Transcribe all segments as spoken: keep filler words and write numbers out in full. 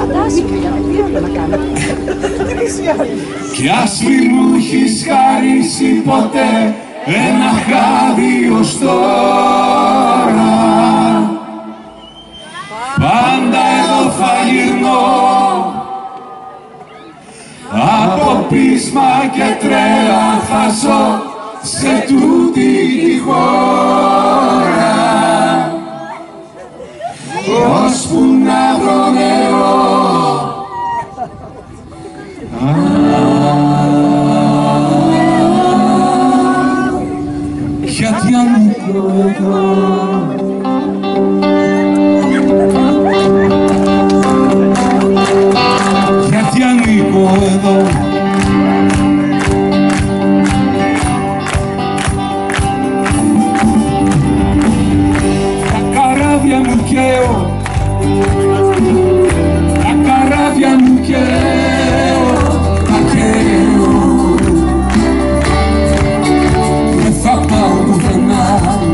Κι ας μη μου έχεις χαρίσει ποτέ ένα χάδι ως τώρα, πάντα εδώ θα γυρνώ από πείσμα και τρέλα θα ζω σε τούτη τη χώρα, ώσπου να βρω νερό. Γιατί ανήκω εδώ, γιατί ανήκω εδώ, τα καράβια μου καίω, τα καράβια μου καίω, τα καίω. Δεν θα πάω πουθενά,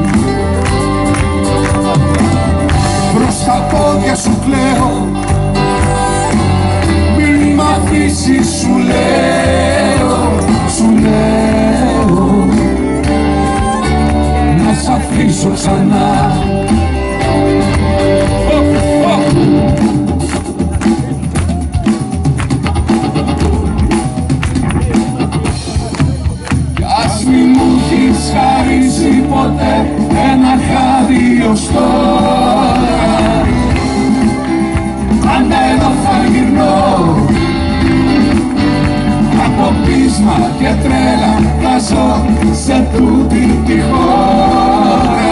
προς τα πόδια σου κλαίω, μην μ' αφήσεις σου λέω, σου λέω, να σ' αφήσω ξανά. Χαρίσει ποτέ ένα χάδι ως τώρα, πάντα εδώ θα γυρνώ από πείσμα και τρέλα θα ζω σε τούτη τη χώρα,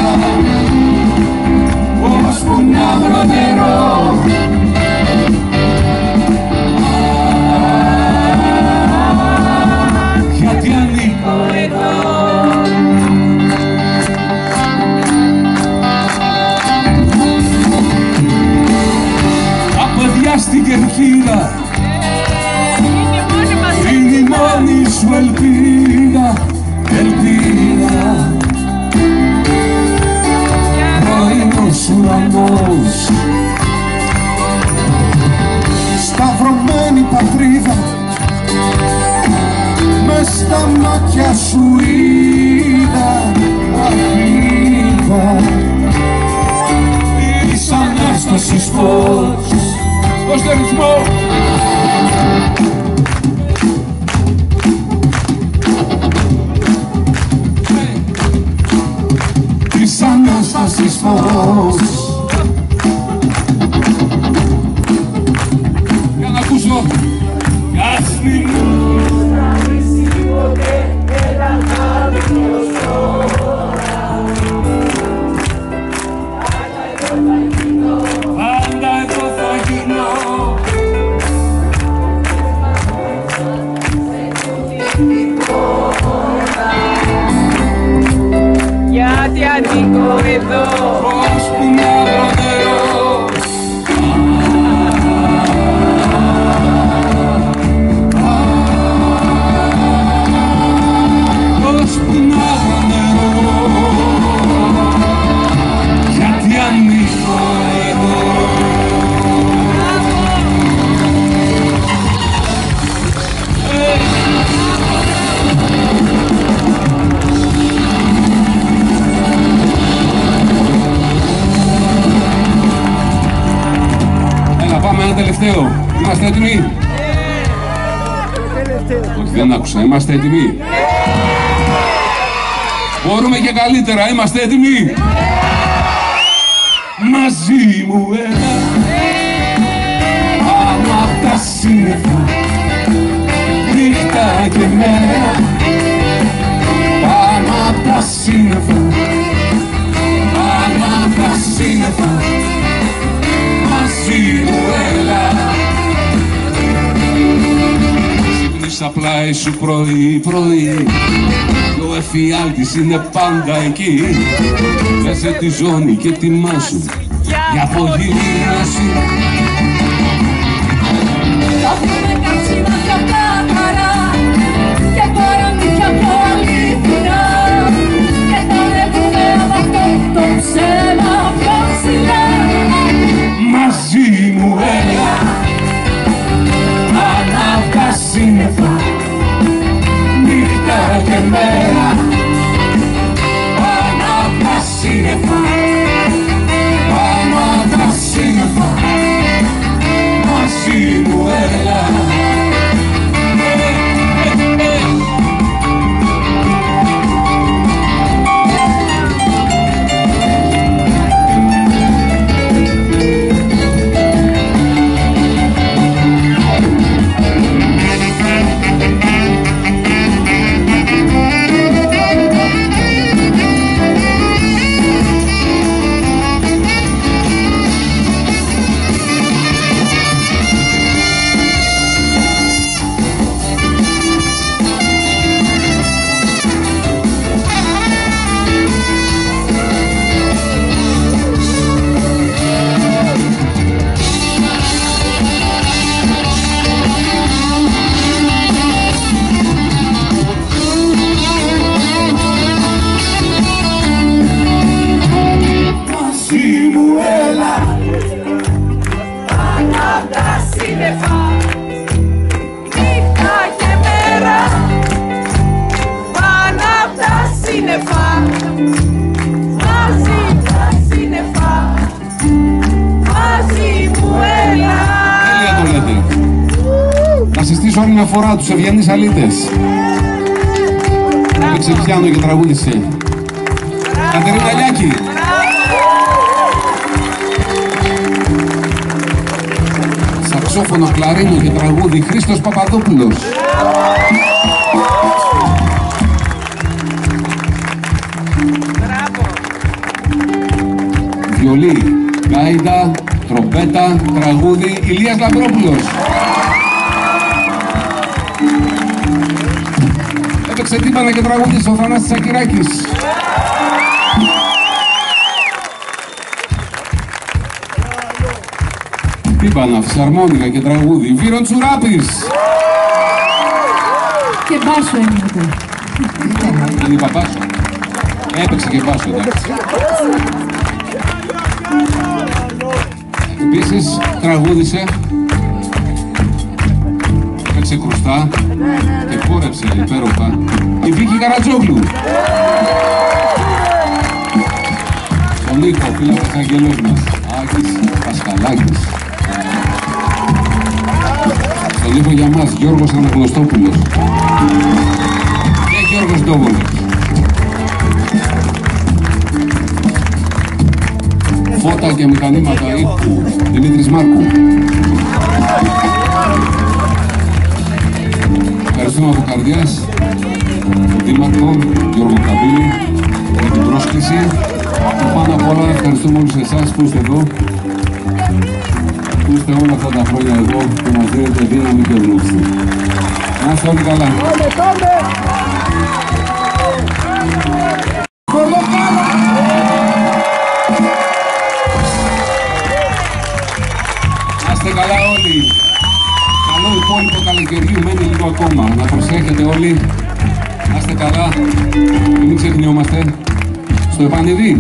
ώσπου να βρω νερό. Γιατί ανήκω εδώ, στην κερκίδα, είναι η μόνη σου ελπίδα, ελπίδα. Πρωινός ουρανός, σταυρωμένη πατρίδα, μες στα μάτια σου είδα, είδα της Ανάστασης φως. Ως το ρυθμό της Ανάστασης φως. Για να ακούσω. Κι ας μη μου χαρίσει ποτέ ένα χάδι ως τώρα, πάντα εδώ θα γυρνώ. Γιατί ανήκω εδώ, ώσπου να βρω νερό. Ώσπου να βρω νερό. Γιατί ανήκω εδώ. Πάμε ένα τελευταίο. Είμαστε έτοιμοι? Όχι, δεν άκουσα. Είμαστε έτοιμοι? Μπορούμε και καλύτερα. Είμαστε έτοιμοι? Μαζί μου έλα πάνω απ' τα σύννεφα, νύχτα και μέρα, πάνω απ' τα σύννεφα, πάνω απ' τα σύννεφα. Μαζί μου έλα, ξύπνεις στα πλάι σου πρωί πρωί, ο εφιάλτης είναι πάντα εκεί. Δέσε τη ζώνη και τιμάσου για απογύμναση. Έχουμε κάψει μάτια απ' τα χαρά και παραμύθια πιο αληθινά, και θα ανέβουμε απ' αυτό το ψέμα πιο ψηλά. Μαζί μου έλα, απ' τα σύννεφα, νύχτα και μέρα, πάνω απ' τα σύννεφα, μαζί τα σύννεφα, μαζί μου έλα. Τέλεια το λέτε. Να συστήσω άλλη μια φορά τους Ευγενείς Αλήτες. Έπαιξε πιάνο και τραγούδισε Κατερίνα Λιάκη. Σαξόφωνο, κλαρίνο και τραγούδι Χρήστος Παπαδόπουλος. Βιολί, γκάιντα, τρομπέτα, τραγούδι Ηλίας Λαμπρόπουλος. Έπαιξε τύμπανα και τραγούδισε ο Θανάσης Ακυράκης. Τύμπανα, φυσαρμόνικα και τραγούδι Βύρον Τσουράπης. Και μπάσο έμεινε. Δεν είπα μπάσο. Έπαιξε και μπάσο, εντάξει. Επίσης τραγούδισε, έπαιξε κρουστά και χόρεψε υπέροχα η Βίκη Καρατζόγλου. Στον ήχο, φίλος αγγελός μας, Άκης Πασχαλάκης. Στον ήχο για μας, Γιώργος Αναγνωστόπουλος και Γιώργος Ντόβολος. Φώτα και μηχανήματα ήχου, Δημήτρης Μάρκου. Ευχαριστούμε από καρδιάς τον Δήμαρχο Γιώργο Καμπίλη για την πρόσκληση. Και πάνω απ' όλα ευχαριστούμε όλους εσάς που είστε εδώ, που είστε όλα αυτά τα χρόνια εδώ και μας δίνετε δύναμη και ευνούχηση. Να είστε όλοι καλά. Να είστε καλά όλοι. Καλό υπόλοιπο καλοκαιριού, μένει λίγο ακόμα. Να προσέχετε όλοι. Να είστε καλά και μην ξεχνιόμαστε στο επανειδή.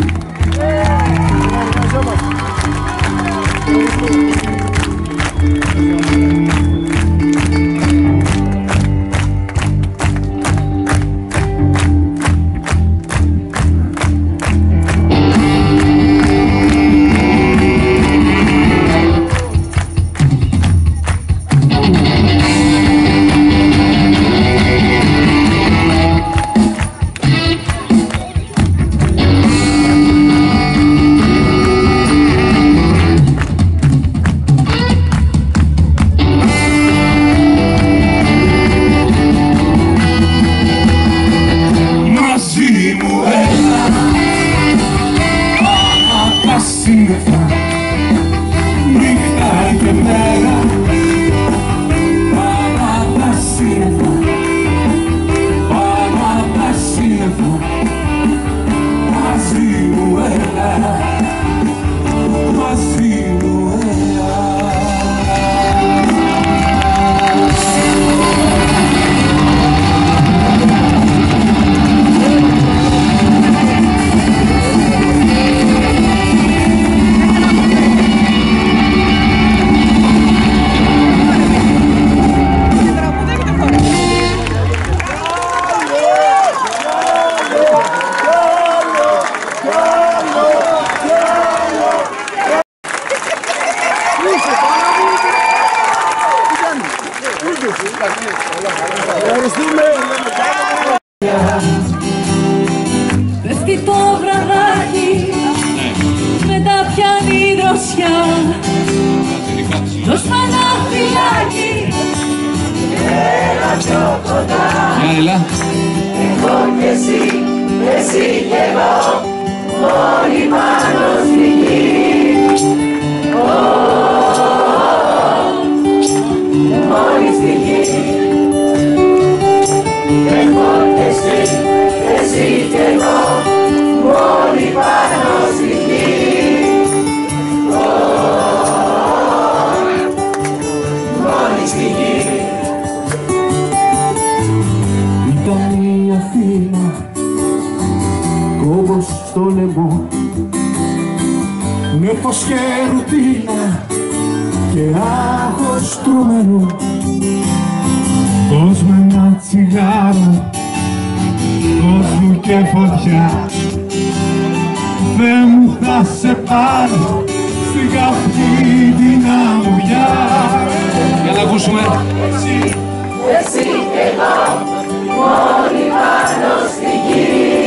Πέφτει το βραδάκι, μετά πιάνει η δροσιά. Το σπαναφυλάκι, έλα πιο κοντά. Για έλα. Εγώ και εσύ, εσύ και εγώ, μόνοι πάνω στη γη. Μόνοι στη γη. Εγώ και εσύ, εσύ και εγώ, μόνοι πάνω στη γη. Μόνοι στη γη. Ήταν η Αθήνα, κόμπος στο λαιμό, με φως και ρουτίνα και άγχος τρούμενο, δώσ' με ένα τσιγάρο, δώσ' μου και φωτιά. Δε μου θα σε πάρω στην καυτή την αμμουδιά. Για να ακούσουμε. Εσύ, εσύ και εγώ, μόνοι πάνω στη γη.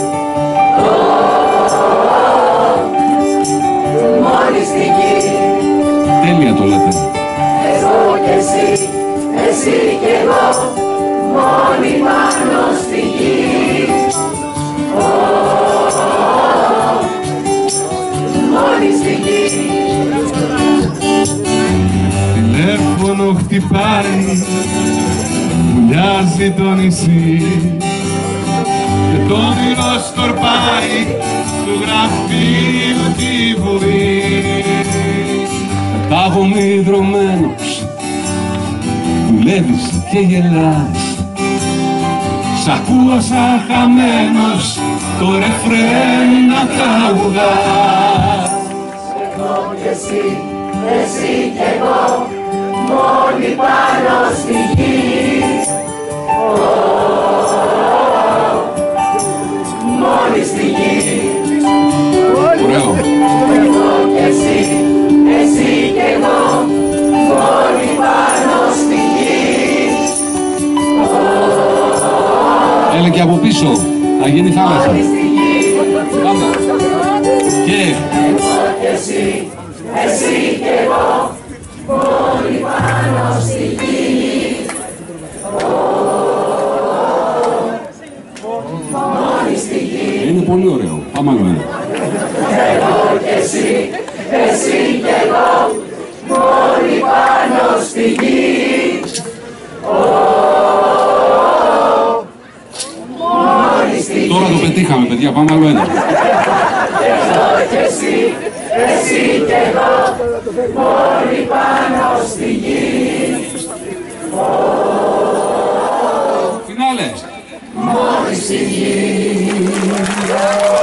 Μόνοι στη γη. Τέλεια το λέτε. Εγώ και εσύ, εσύ και εγώ, μόνοι πάνω στη γη. Μόνοι στη γη. Τηλέφωνο χτυπάει, βουλιάζει το νησί και το όνειρο σκορπάει του γραφείου τη βουή. Πετάγομαι δρομένος, δουλεύεις και γελάς. Σ' ακούω σαν χαμένος το ρεφρέν να τραγουδάς. Εγώ και εσύ, εσύ και εγώ, μόνοι πάνω στη γη. Μόνοι στη γη. Ωραίο. Εγώ και εσύ, εσύ και εγώ, μόνοι πάνω στη γη. Έλα και από πίσω, θα γίνει θάλασσα. Μόνοι στη γη. Πάμε. Και Εγώ και εσύ, εσύ και εγώ, μόνοι πάνω στη γη. Μόνοι στη γη. είναι πολύ ωραίο. Πάμε άλλο ένα. Εγώ και εσύ, εσύ και εγώ, μόνοι πάνω στη γη. Μόνοι στη γη. Τώρα το πετύχαμε, παιδιά. Πάμε άλλο ένα. Εγώ και εσύ, εσύ και εγώ, μόνοι πάνω στη γη. Φινάλε. Μόνοι στη γη.